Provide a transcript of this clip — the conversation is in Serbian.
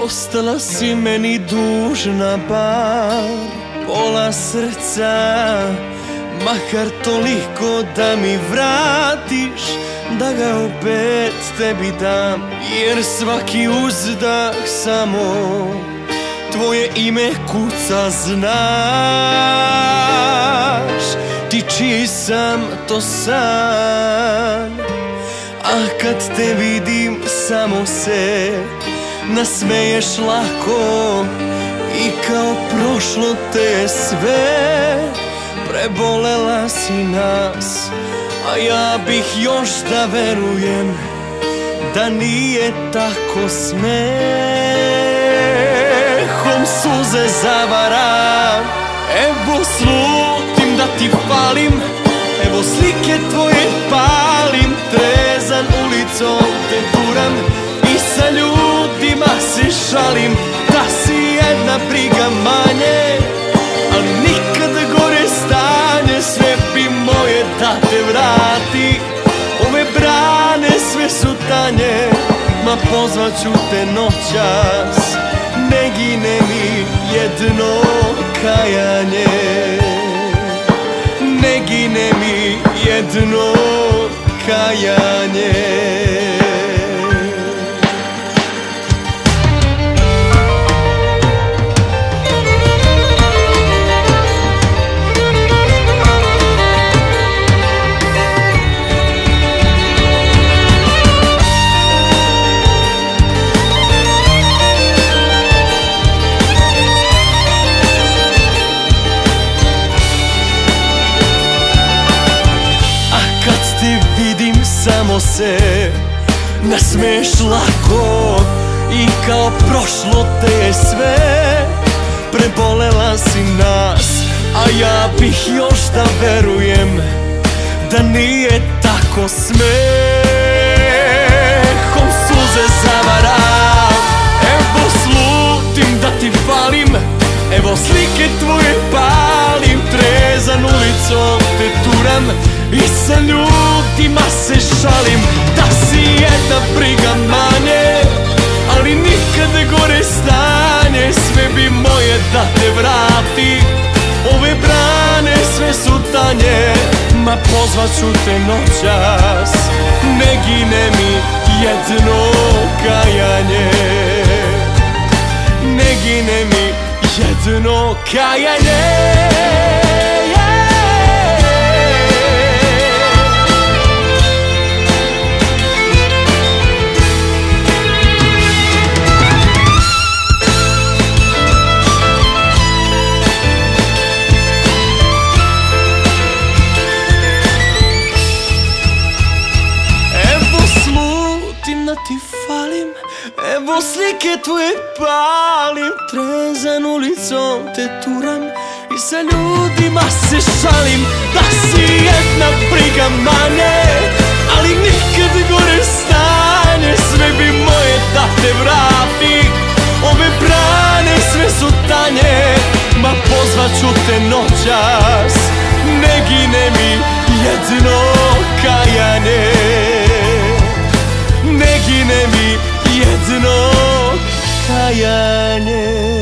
Ostala si meni dužna bar pola srca, makar toliko da mi vratiš, da ga opet tebi dam. Jer svaki uzdah samo tvoje ime kuca, znaš ti čiji sam to san. A kad te vidim samo se nasmeješ lako i kao prošlo te je sve. Prebolela si nas, a ja bih još da verujem da nije tako. Smehom suze zavaram, evo slutim da ti falim, evo slike tvoje palim, trezan ulicom te turam i sa ljudima se šalim. Da si jedna briga manje, ali nikad gore stanje, sve bi moje da te vrati. Ove brane sve su tanje, ma pozvat ću te noćas, ne gine mi jedno kajanje, ne gine mi jedno kajanje. Samo se nasmeješ lako i kao prošlo te je sve. Prebolela si nas, a ja bih još da verujem da nije tako. Smehom suze zavaram, evo slutim da ti falim, evo slike tvoje palim, trezan ulicom te turam i sa ljudima se šalim. Da si jedna briga manje, ali nikad gore stanje, sve bi moje da te vrati. Ove brane sve su tanje, ma pozvat ću te noćas, ne gine mi jedno kajanje, ne gine mi jedno kajanje. Ti falim, evo slike tvoje palim, trezan ulicom te turam i sa ljudima se šalim. Da si jedna briga manje, ali nikad gore stanje, sve bi moje da te vrati. Ove brane sve su tanje, ma pozvat ću te noćas, ne gine mi jedno kajanje, ne gine mi jedno kajanje.